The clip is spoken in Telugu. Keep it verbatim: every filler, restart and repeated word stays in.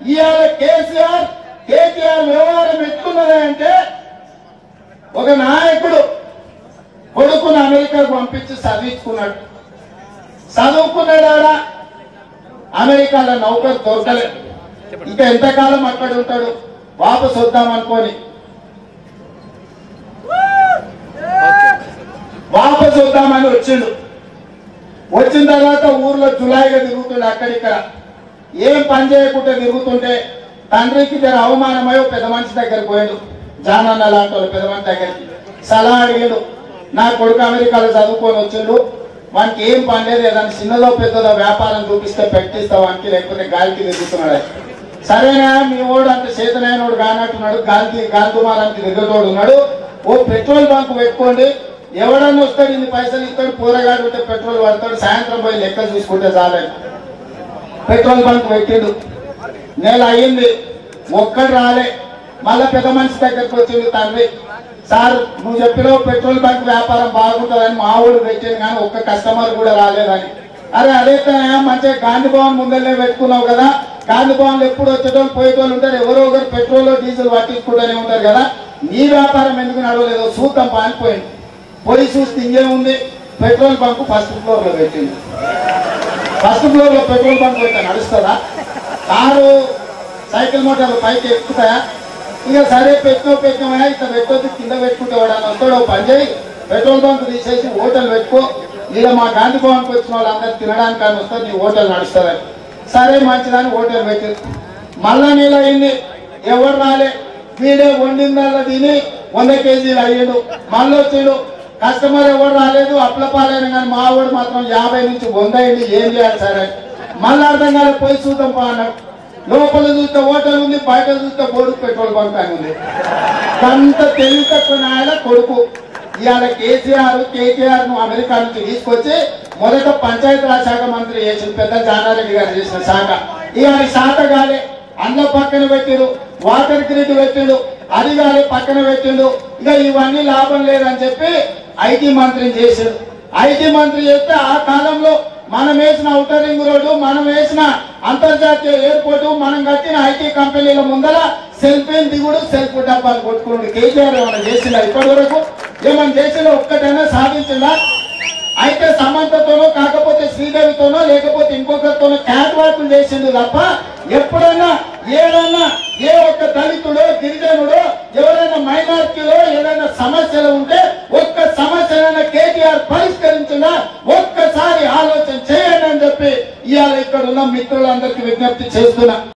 ఇవాళ కేసీఆర్ కేటీఆర్ వ్యవహారం ఎట్లున్నది అంటే ఒక నాయకుడు కొడుకును అమెరికాకు పంపించి చదివించుకున్నాడు. చదువుకున్నాడా అమెరికాలో నౌకరు దొరకలేదు. ఇంకా ఎంతకాలం అక్కడ ఉంటాడు? వాపసు వద్దామనుకోని వాపసు వద్దామని వచ్చిండు. వచ్చిన తర్వాత ఊర్లో జులాయిగా తిరుగుతుండే అక్కడిక్కడ ఏం పని చేయకుండా తిరుగుతుంటే తండ్రికి జర అవమానమై పెద్ద మనిషి దగ్గర పోయాడు. జానన్న లాంటి వాళ్ళు పెద్ద మనిషి దగ్గరికి సలహా అడిగాడు. నా కొడుకు అమెరికాలో చదువుకొని వచ్చిండు, వానికి ఏం పని లేదు, ఏదైనా చిన్నదో పెద్దదో వ్యాపారం చూపిస్తే పెట్టిస్తావు వానికి, లేకపోతే గాలికి తిరుగుతున్నాడు. సరేనా మీ ఓడు అంత చేతనైనోడు కానట్టున్నాడు, గాలి గాలి దుమారానికి తిరుగుతోడు ఉన్నాడు. ఓ పెట్రోల్ బంక్ పెట్టుకోండి, ఎవడన్నా వస్తాడు ఇన్ని పైసలు ఇస్తాడు, పూరగాడు ఉంటే పెట్రోల్ పడతాడు, సాయంత్రం పోయి లెక్క చూసుకుంటే చాలే. పెట్రోల్ బంక్ పెట్టిండు. నెల అయ్యింది, ఒక్కడు రాలే. మళ్ళా పెద్ద మనిషి దగ్గరికి వచ్చింది తండ్రి, సార్ నువ్వు చెప్పినావు పెట్రోల్ బంక్ వ్యాపారం బాగుంటుందని మా ఊడు పెట్టింది కానీ ఒక్క కస్టమర్ కూడా రాలేదని. అరే అదే మంచిగా గాంధీ భవన్ ముందరనే పెట్టుకున్నావు కదా, గాంధీ భవన్లు ఎప్పుడు వచ్చేటోళ్ళు పోయేటోళ్ళు ఉంటారు, ఎవరో ఒకరు పెట్రోల్ డీజిల్ పట్టించుకుంటూనే ఉంటారు కదా, నీ వ్యాపారం ఎందుకు నడవలేదో చూద్దాం పానిపోయింది. పోయి చూస్తే ఇంకేముంది, పెట్రోల్ బంక్ ఫస్ట్ ఫ్లోర్ లో పెట్టింది. ఫస్ట్ ఫ్లోర్ లో పెట్రోల్ బంక్ పెడితే నడుస్తుందా? కారు సైకిల్ మోటార్లు పైకి ఎక్కుతాయా? ఇక సరే పెట్టినో పెట్టినమా ఇట్లా పెట్టొద్దు, కింద పెట్టుకుంటే వాడు వస్తాడు, పని చేయి పెట్రోల్ బంక్ తీసేసి హోటల్ పెట్టుకో, ఇలా మా గాంధీ భవన్కి వచ్చిన వాళ్ళందరూ తినడానికి అని వస్తారు, నీ హోటల్ నడుస్తుందని. సరే మంచిదని హోటల్ పెట్టి మళ్ళా నీళ్ళు అయింది, ఎవరు రాలే. వీడే వండిందల్లా తిని వంద కేజీలు అయ్యాడు. మళ్ళీ వచ్చాడు, కస్టమర్ ఎవరు రాలేదు, అప్ల పాలైన కానీ మా వాడు మాత్రం యాభై నుంచి వంద అయింది, ఏం చేయాలి సరే. మళ్ళీ అర్థం కాలేదు, పోయి చూద్దాం పా అన్నాడు. లోపల చూస్తే హోటల్ ఉంది, బయట చూస్తే బోర్డు పెట్రోల్ బంక్ అని ఉంది. అంత తెలివి తక్కువ నాయన కొడుకు. ఇవాళ కేసీఆర్ కేటీఆర్ ను అమెరికా నుంచి తీసుకొచ్చి మొదట పంచాయతీరాజ్ శాఖ మంత్రి చేసిన పెద్ద జానారెడ్డి గారు చేసిన శాఖ, ఇవాళ శాఖ కాలే, అందులో పక్కన పెట్టిడు, వాటర్ గ్రిడ్ పెట్టిండు, అది కాలే పక్కన పెట్టిండు. ఇక ఇవన్నీ లాభం లేదని చెప్పి ఐటీ మంత్రిని చేసాడు. ఐటీ మంత్రి చేస్తే ఆ కాలంలో మనం వేసిన ఔటర్ రింగ్ రోడ్డు, మనం వేసిన అంతర్జాతీయ ఎయిర్పోర్టు, మనం కట్టిన ఐటీ కంపెనీల ముందర సెల్ఫీలు దిగుడు, సెల్ఫ్ డబ్బాలు కొట్టుకున్నాడు. కేసీఆర్ ఏమైనా చేసిందా? ఇప్పటి వరకు ఏమైనా చేసినా ఒక్కటైనా సాధించిందా? అయితే సమంతతోనో కాకపోతే శ్రీదేవితోనో లేకపోతే ఇంకొకరితోనో క్యాట్ వాకులు చేసిండు తప్ప ఎప్పుడైనా ఏదైనా ఏ ఒక్క దళితుడో గిరిజనుడో ఎవరైనా మైనార్టీలో ఏదైనా సమస్యలు ఉంటే ఒక్క సమస్యలైనా కేటీఆర్ పరిష్కరించినా ఒక్కసారి ఆలోచన చేయండి అని చెప్పి ఇవాళ ఇక్కడ ఉన్న మిత్రులందరికీ విజ్ఞప్తి చేస్తున్నా.